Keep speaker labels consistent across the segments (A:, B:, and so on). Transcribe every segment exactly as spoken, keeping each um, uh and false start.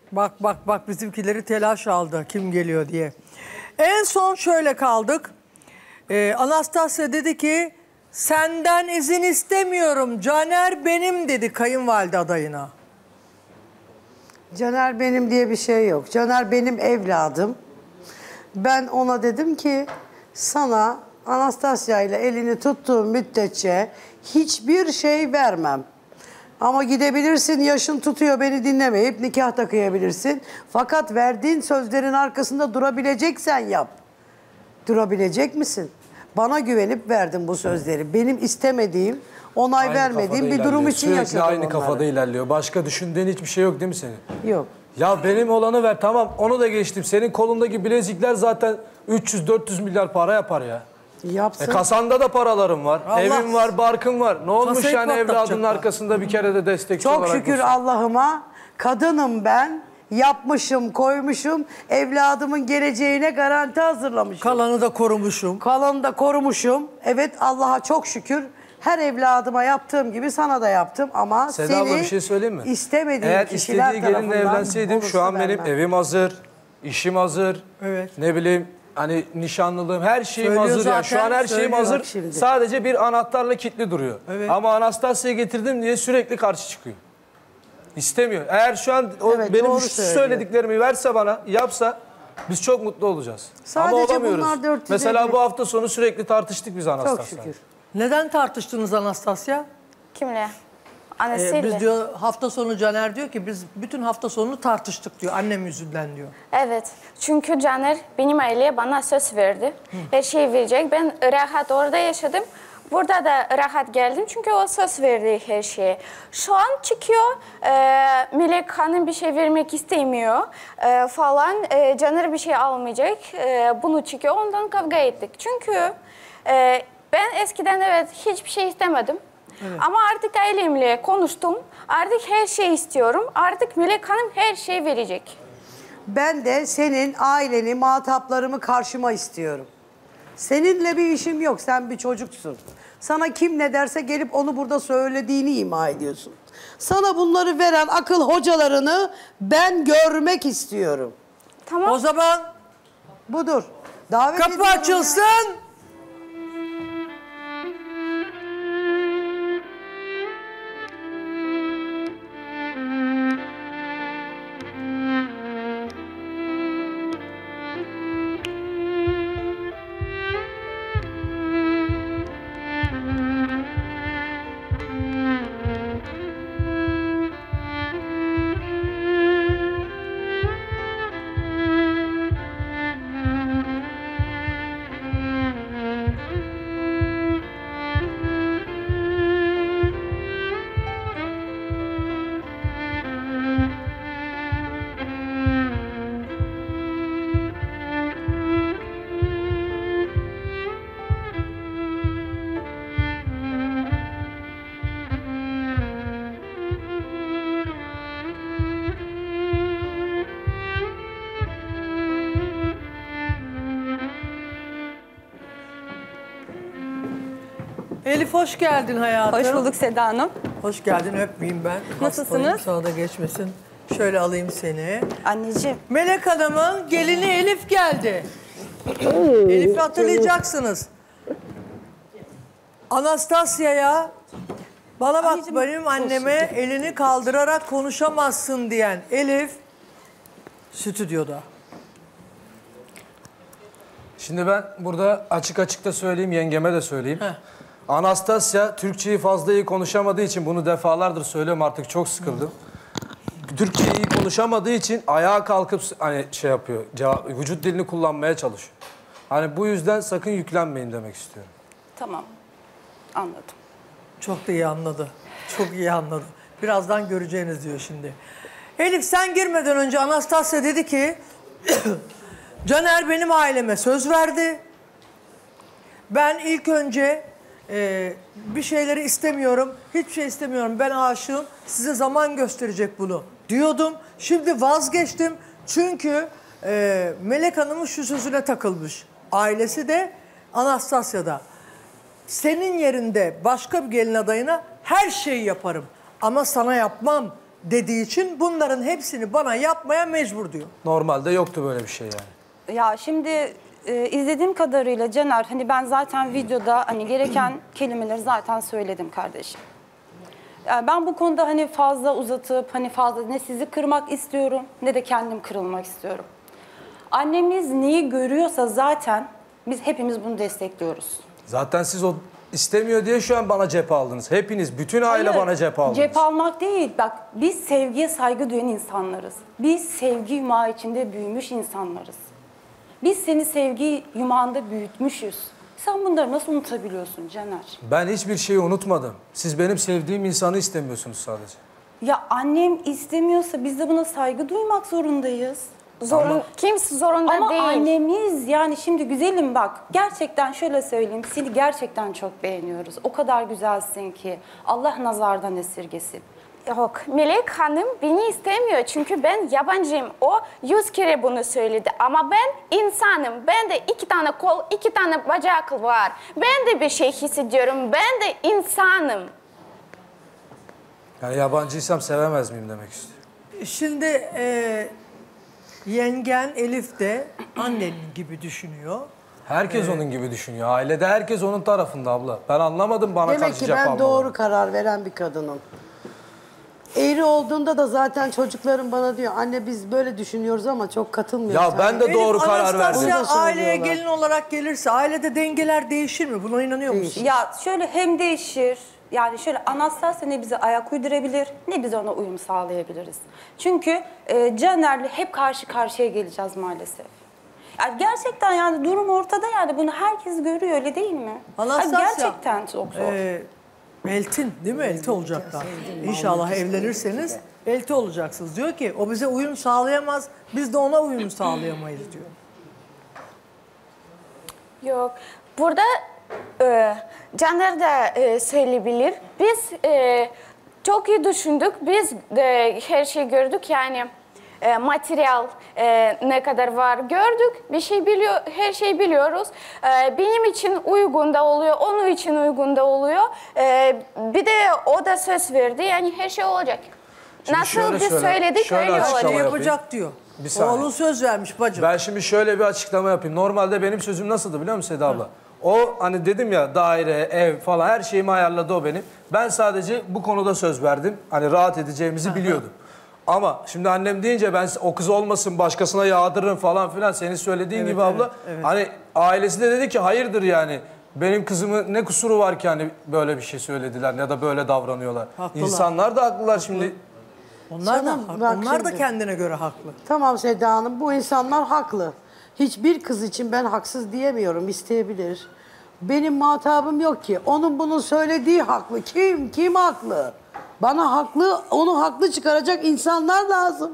A: Bak bak bak bizimkileri telaş aldı kim geliyor diye. En son şöyle kaldık. Ee, Anastasya dedi ki senden izin istemiyorum. Caner benim dedi kayınvalide adayına.
B: Caner benim diye bir şey yok. Caner benim evladım. Ben ona dedim ki sana Anastasya ile elini tuttuğum müddetçe hiçbir şey vermem. Ama gidebilirsin, yaşın tutuyor beni dinlemeyip nikah da kıyabilirsin. Fakat verdiğin sözlerin arkasında durabileceksen yap. Durabilecek misin? Bana güvenip verdin bu sözleri. Benim istemediğim, onay
C: Aynı
B: vermediğim bir
C: kafada
B: durum
C: ilerliyor.
B: için
C: Sürekli
B: yaşadım
C: aynı
B: onları.
C: kafada ilerliyor. Başka düşündüğün hiçbir şey yok değil mi senin?
B: Yok.
C: Ya benim olanı ver tamam onu da geçtim. Senin kolundaki bilezikler zaten üç yüz dört yüz milyar para yapar ya.
B: Yapsın.
C: E kasanda da paralarım var.
A: Allah.
C: Evim var, barkım var. Ne olmuş
A: Kasayı
C: yani evladının
A: patlatacaklar.
C: arkasında bir kere de destekçi
B: Çok
C: olarak
B: şükür
C: olsun.
B: Allah'ıma kadınım ben. Yapmışım, koymuşum. Evladımın geleceğine garanti hazırlamışım.
A: Kalanı da korumuşum.
B: Kalanı da korumuşum. Evet Allah'a çok şükür. Her evladıma yaptığım gibi sana da yaptım ama
C: Seda
B: seni
C: abla bir şey söyleyeyim mi?
B: istemediğim
C: Eğer
B: kişiler
C: istediği gelinle
B: tarafından
C: evlenseydim şu an
B: olursa
C: benim
B: vermem.
C: evim hazır, işim hazır.
A: Evet.
C: Ne bileyim hani nişanlılığım her şeyim
A: Söylüyor
C: hazır ya.
A: zaten,
C: Şu an her şeyim
A: söylüyor.
C: hazır.
B: Bak şimdi.
C: Sadece bir anahtarla kilitli duruyor.
A: Evet.
C: Ama Anastasya'yı getirdim diye sürekli karşı çıkıyor. İstemiyor. Eğer şu an o
B: Evet,
C: benim
B: doğru
C: şu
B: söylüyor.
C: söylediklerimi verse bana, yapsa biz çok mutlu olacağız.
B: Sadece
C: Ama olamıyoruz.
B: bunlar dört yüz
C: Mesela
B: elli.
C: bu hafta sonu sürekli tartıştık biz
B: Çok
C: Anastasya'yla.
B: şükür.
A: Neden tartıştınız Anastasya?
D: Kimle?
A: Ee,
D: Annesiyle.
A: biz diyor hafta sonu Caner diyor ki biz bütün hafta sonunu tartıştık diyor annem yüzünden diyor.
D: Evet. Çünkü Caner benim aileye bana söz verdi. Her şeyi verecek. Ben rahat orada yaşadım. Burada da rahat geldim çünkü o söz verdi her şeye. Şu an çıkıyor, e, Melek Hanım bir şey vermek istemiyor e, falan. E, Caner bir şey almayacak. E, bunu çıkıyor, ondan kavga ettik. Çünkü e, ben eskiden evet hiçbir şey istemedim. Evet. Ama artık ailemle konuştum. Artık her şeyi istiyorum. Artık Melek Hanım her şeyi verecek.
B: Ben de senin aileni, muhataplarımı karşıma istiyorum. Seninle bir işim yok. Sen bir çocuksun. Sana kim ne derse gelip onu burada söylediğini ima ediyorsun. Sana bunları veren akıl hocalarını ben görmek istiyorum.
D: Tamam.
A: O zaman
B: Budur. Davet
A: kapı
B: ediyorum
A: açılsın.
B: ya.
A: Elif hoş geldin hayatım.
E: Hoş bulduk Seda Hanım.
A: Hoş geldin öpmeyeyim ben.
E: Nasılsınız?
A: Hastayım, sana da geçmesin. Şöyle alayım seni.
E: Anneciğim.
A: Melek Hanım'ın gelini Elif geldi. Elif'i hatırlayacaksınız. Anastasya'ya bana bak
E: Anneciğim,
A: benim anneme elini kaldırarak konuşamazsın diyen Elif stüdyoda.
C: Şimdi ben burada açık açık da söyleyeyim, yengeme de söyleyeyim.
A: Heh.
C: Anastasya Türkçeyi fazla iyi konuşamadığı için bunu defalardır söylüyorum artık çok sıkıldım. Türkçeyi iyi konuşamadığı için ayağa kalkıp hani şey yapıyor, cevap, vücut dilini kullanmaya çalışıyor. Hani bu yüzden sakın yüklenmeyin demek istiyorum.
E: Tamam. Anladım.
A: Çok da iyi anladı. Çok iyi anladı. Birazdan göreceğiniz diyor şimdi. Elif sen girmeden önce Anastasya dedi ki Caner benim aileme söz verdi. Ben ilk önce e, bir şeyleri istemiyorum. Hiçbir şey istemiyorum. Ben aşığım. Size zaman gösterecek bunu diyordum. Şimdi vazgeçtim. Çünkü e, Melek Hanım'ın şu sözüne takılmış. Ailesi de Anastasya'da. Senin yerinde başka bir gelin adayına her şeyi yaparım. Ama sana yapmam dediği için bunların hepsini bana yapmaya mecbur diyor.
C: Normalde yoktu böyle bir şey yani.
E: Ya şimdi e, izlediğim kadarıyla Caner, hani ben zaten videoda hani gereken kelimeleri zaten söyledim kardeşim. Yani ben bu konuda hani fazla uzatıp hani fazla ne sizi kırmak istiyorum ne de kendim kırılmak istiyorum. Annemiz neyi görüyorsa zaten biz hepimiz bunu destekliyoruz.
C: Zaten siz o istemiyor diye şu an bana cephe aldınız. Hepiniz, bütün aile
E: Hayır,
C: bana cephe aldınız.
E: Cephe almak değil. Bak biz sevgiye saygı duyan insanlarız. Biz sevgi yumağı içinde büyümüş insanlarız. Biz seni sevgi yumağında büyütmüşüz. Sen bunları nasıl unutabiliyorsun Caner?
C: Ben hiçbir şeyi unutmadım. Siz benim sevdiğim insanı istemiyorsunuz sadece.
E: Ya annem istemiyorsa biz de buna saygı duymak zorundayız.
D: Zorun,
C: Ama-
D: kimse zorunda
E: Ama
D: değil.
E: annemiz yani şimdi güzelim bak gerçekten şöyle söyleyeyim seni gerçekten çok beğeniyoruz. O kadar güzelsin ki Allah nazardan esirgesin.
D: Yok, Melek Hanım beni istemiyor çünkü ben yabancıyım. O yüz kere bunu söyledi ama ben insanım. Ben de iki tane kol, iki tane bacak var. Ben de bir şey hissediyorum. Ben de insanım.
C: Yani yabancıysam sevemez miyim demek istiyor.
A: Şimdi e, yengen Elif de annen gibi düşünüyor.
C: Herkes onun gibi düşünüyor. Ailede herkes onun tarafında abla. Ben anlamadım bana
B: Demek
C: karşı
B: ki
C: cephe
B: ben
C: almalarını.
B: doğru karar veren bir kadınım. Eğri olduğunda da zaten çocuklarım bana diyor anne biz böyle düşünüyoruz ama çok katılmıyoruz.
C: Ya ben de
A: Elif,
C: doğru karar verdim.
A: Anastasya
B: Bunu da
A: aileye
B: söylüyorlar.
A: gelin olarak gelirse ailede dengeler değişir mi? Buna inanıyor musun?
E: Ya şöyle hem değişir yani şöyle Anastasya ne bize ayak uydurabilir ne biz ona uyum sağlayabiliriz. Çünkü e, Caner'le hep karşı karşıya geleceğiz maalesef. Yani gerçekten yani durum ortada yani bunu herkes görüyor öyle değil mi?
A: Anastasya,
E: Yani gerçekten çok zor.
A: Ee, eltin değil mi? Elti olacaklar. İnşallah evlenirseniz elti olacaksınız. Diyor ki o bize uyum sağlayamaz, biz de ona uyum sağlayamayız diyor.
D: Yok. Burada e, Caner de e, söyleyebilir. Biz e, çok iyi düşündük. Biz de her şeyi gördük yani e, materyal e, ne kadar var gördük. Bir şey biliyor, her şeyi biliyoruz. E, benim için uygun da oluyor, onun için uygun da oluyor. E, bir de o da söz verdi yani her şey olacak.
C: Şimdi
D: Nasıl
C: şöyle
D: biz
C: söyle-
D: söyledik
C: şöyle
D: öyle
C: açıklama
D: olacak.
A: Ne
C: yapayım.
A: yapacak diyor.
C: Bir saniye.
A: Oğlun söz vermiş bacım.
C: Ben şimdi şöyle bir açıklama yapayım. Normalde benim sözüm nasıldı biliyor musun Seda abla? O hani dedim ya daire, ev falan her şeyimi ayarladı o benim. Ben sadece bu konuda söz verdim. Hani rahat edeceğimizi biliyordum. Ama şimdi annem deyince ben o kız olmasın başkasına yağdırırım falan filan senin söylediğin
A: Evet,
C: gibi abla.
A: evet, evet.
C: Hani ailesi de dedi ki hayırdır yani. Benim kızımın ne kusuru var ki hani böyle bir şey söylediler ya da böyle davranıyorlar.
A: Haklılar.
C: İnsanlar da haklılar şimdi.
A: Onlar da,
B: Canım,
A: hak-
B: bak
A: onlar da
B: şimdi.
A: kendine göre haklı.
B: Tamam Seda Hanım bu insanlar haklı. Hiçbir kız için ben haksız diyemiyorum isteyebilir. Benim muhatabım yok ki. Onun bunun söylediği haklı. Kim? Kim haklı? Bana haklı, onu haklı çıkaracak insanlar lazım.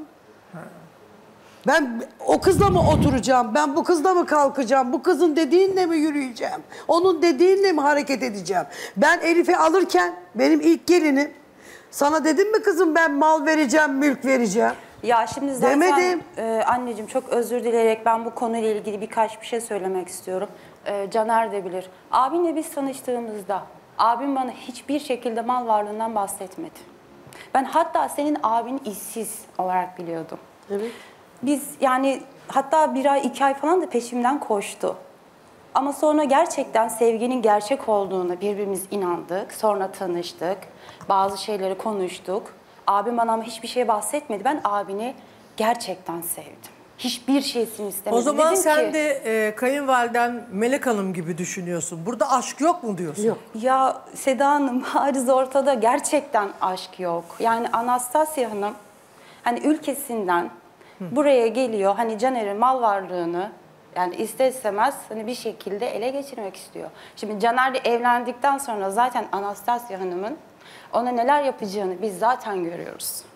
B: Ben o kızla mı oturacağım? Ben bu kızla mı kalkacağım? Bu kızın dediğinle mi yürüyeceğim? Onun dediğinle mi hareket edeceğim? Ben Elif'i alırken benim ilk gelinim sana dedim mi kızım ben mal vereceğim, mülk vereceğim?
E: Ya şimdi zaten
B: Demedim.
E: e, anneciğim çok özür dileyerek ben bu konuyla ilgili birkaç bir şey söylemek istiyorum. E, Caner de bilir. Abimle biz tanıştığımızda abim bana hiçbir şekilde mal varlığından bahsetmedi. Ben hatta senin abin işsiz olarak biliyordum.
B: Evet.
E: Biz yani hatta bir ay iki ay falan da peşimden koştu. Ama sonra gerçekten sevginin gerçek olduğuna birbirimiz inandık. Sonra tanıştık. Bazı şeyleri konuştuk. Abim bana ama hiçbir şey bahsetmedi. Ben abini gerçekten sevdim. Hiçbir şeysini istemedim.
A: O zaman
E: Dedim
A: sen
E: ki,
A: de e, kayınvaliden Melek Hanım gibi düşünüyorsun. Burada aşk yok mu diyorsun?
B: Yok.
E: Ya Seda Hanım bariz ortada gerçekten aşk yok. Yani Anastasya Hanım hani ülkesinden buraya geliyor. Hani Caner'in mal varlığını yani ister istemez hani bir şekilde ele geçirmek istiyor. Şimdi Caner'le evlendikten sonra zaten Anastasya Hanım'ın ona neler yapacağını biz zaten görüyoruz.